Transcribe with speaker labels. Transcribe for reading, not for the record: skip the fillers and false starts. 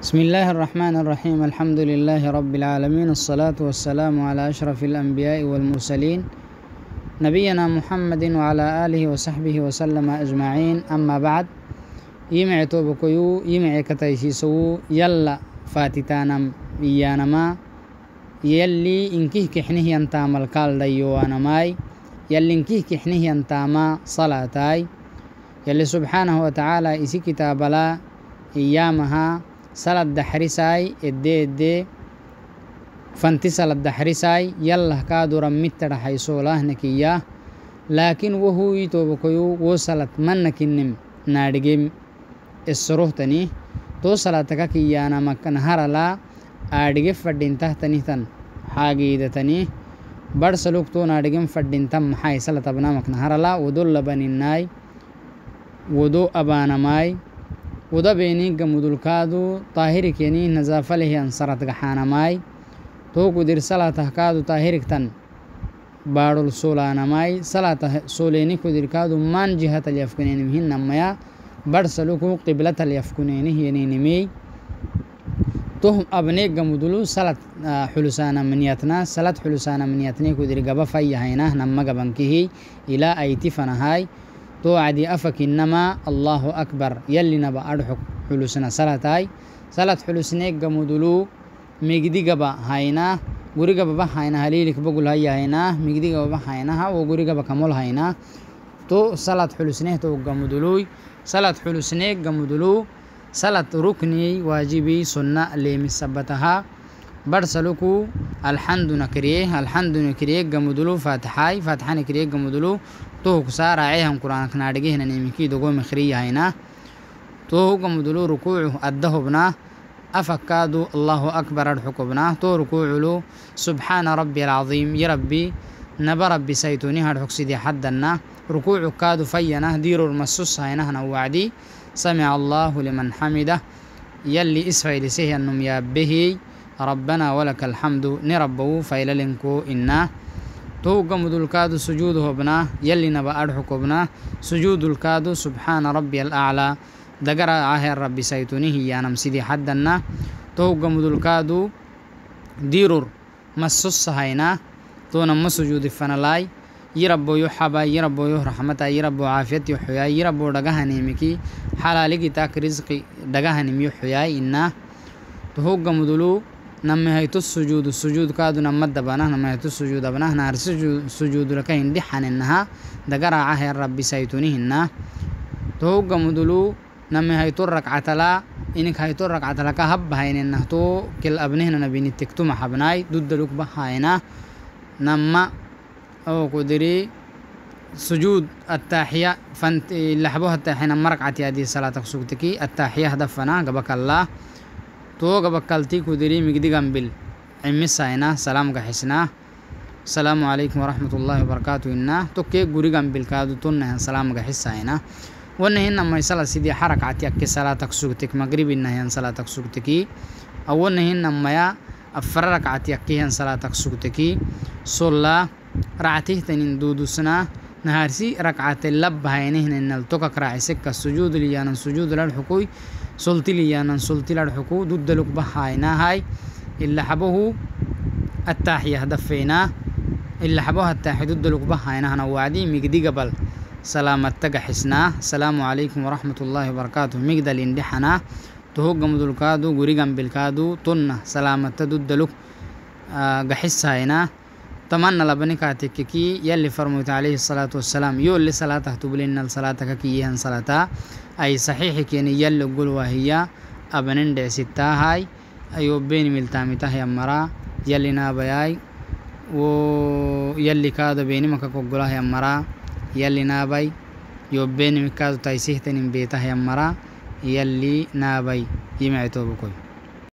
Speaker 1: بسم الله الرحمن الرحيم. الحمد لله رب العالمين، الصلاة والسلام على أشرف الأنبياء والمرسلين نبينا محمد وعلى آله وصحبه وسلم أجمعين. أما بعد، يمع توبكيو يمع كتايسيسو يلا فاتتانم إيانما يلي إنكيه كحنه ينتام القال ديوانا ماي يلي إنكيه كحنه ينتاما صلاتاي يلي سبحانه وتعالى إسي كتاب لا إيامها صلاة دحرساي إدي فانتي صلاة دحرساي يلا كادو رميت رحيسو الله نكياه، لكن وهو يتوبكيو وصلت منك النم نارجم السروه تني تو صلاتك كيانا مكان هرلا آدغ فردين تحتني تن حاجيدة تني برسلوك تو نارجم فردين تم حي صلاة بنا مكان هرلا ودول لبنين ناي ودو أبانا ماي ودا بيني قمدول كادو طاهرك يعني نزافة له أنصرت قحانا ماي تو قدر صلاة كادو طاهرك تن بارو السولانا ماي صلاة سوليني قدر كادو من جهة اليفكنين مهن نميا برسلوكو قبلة اليفكنين يعني نمي توهم أبنيك قمدولو صلاة حلسانا منياتنا صلاة حلسانا منياتنا قدر قبا في هيناه نما قبنكيه إلى أيتي فنهاي تو عدي أفك إنما الله أكبر يلي نبا أرحك حلوسنا صلاة حلوسنيك قمودلو ميقدي قبا هاينا قري قبا هاينا هليلك بقول هاي هاينا ميقدي قبا هاينا وقري قبا كمول هاينا تو صلاة حلوسنيه تو قمودلوي صلاة حلوسنيك قمودلو صلاة ركني واجبي سنة اللي مسبتها برسلوكو الحمد نكريه قمودلو فاتحة نكريه قمودلو تو كسار عيهم قرآن كنادجيه نيمكي دقو مخرية هنا تو قمدلو ركوعه أدهبنا أفكادو الله أكبر الحكبنا تو ركوعلو سبحان ربي العظيم يا ربي نبى ربي سيتوني هالحك سيدي حدنا ركوع كادو فينا ديرو المسوس هنا وعدي سمع الله لمن حمده يلي إسفايل سيه النم يا به ربنا ولك الحمد نربو فيللنكو إنا تو قمد الكادو سجوده بنا يلي نبا أرحكو بنا سجود الكادو سبحان ربي الأعلى دقرا عاهر ربي سيتونه يانم سيدي حدنا تو قمد الكادو ديرور مسوس هاينا تو نم سجود فنلاي يربو يحبا يربو يرحمتا يربو عافيت يحيا يربو دقها نيمكي حلالك تاك رزقي دقها نيم يحيا إنا تو قمدلو نمي هيتو السجود كادو نمد بناه نمي هيتو السجود بناه نار سجود لك هندي حننها دقرا عاهر ربي سيتونهن تو قمدلو نمي هيتو الركعة لا إنك هيتو الركعة لك هب هيننه تو كل أبنهن نبيني تكتو محبناي ضد لك بحاينا نما أو قدري سجود التاحية فانت اللي حبوها التاحية نما ركعتي هذه صلاتك سكتكي التاحية هدفنا قبك الله تو قبكالتي كودري مقدي قنبل عمساينا سلام قحسنا السلام عليكم ورحمة الله وبركاته إنا تو كي قري قنبل كادو تنها سلام قحساينا ونهن ما يسلا سيدي حركة يكي صلاتك سوكتك مغرب إنها صلاتك سوكتكي أو نهن ما يا أفررك عتيكي هن صلاتك سوكتكي صلى رعته تنين دودسنا نهارسي ركعة اللب هينهن إن التوكك راعسك السجود ليانا سجود للحكوي سلطي ليانا سلطي للحكو ضد لك بحاينا هاي اللي حبوه التاحية دفينا اللي حبوها التاحية ضد لك بحاينا هنا وعدي مقدي قبل سلامة تقحسنا السلام عليكم ورحمة الله وبركاته مقدل اندحنا تهوق مدلكادو قريقا بالكادو طنة سلامة ضد لك قحس هاينا تمنى لبنكاتككي يلي فرموت عليه الصلاة والسلام يولي صلاته تبلين الصلاة كيهن صلاة أي صحيح كيني يلي قول وهي أبنين دي ستا هاي أيو بين ملتامته يمرا يلي نابياي و يلي كادو بيني مكاكو قوله يمرا يلي نابي يو بين مكادو تايسيه تنين بيته يمرا يلي نابي يمعتو بكل